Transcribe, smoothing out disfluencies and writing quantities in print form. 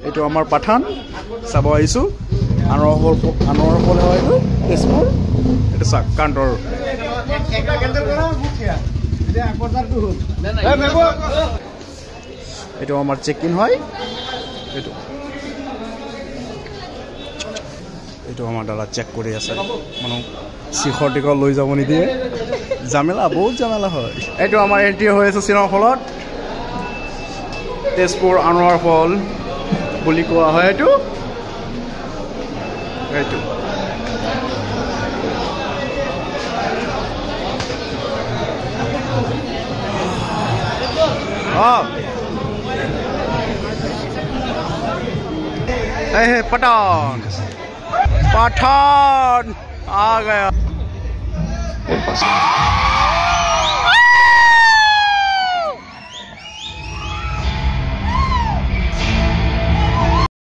এইটো আমাৰ পাঠান চাব আহিছোঁ আনোৱাৰ ফল হয় এইটো তেজপুৰ এইটো চাওক কাণ্টৰ এইটো আমাৰ চেক ইন হয় এইটো আমাৰ দাদা চেক কৰি আছে মানুহ শিখৰ টিখৰ লৈ যাব নিদিয়ে জামেলা বহুত জামেলা হয় এইটো আমাৰ এন্ট্ৰি হৈ আছে চিনেমা হলত তেজপুৰ আনোৱাৰ ফল বুলি কোৱা হয় এইটো पठान आ गया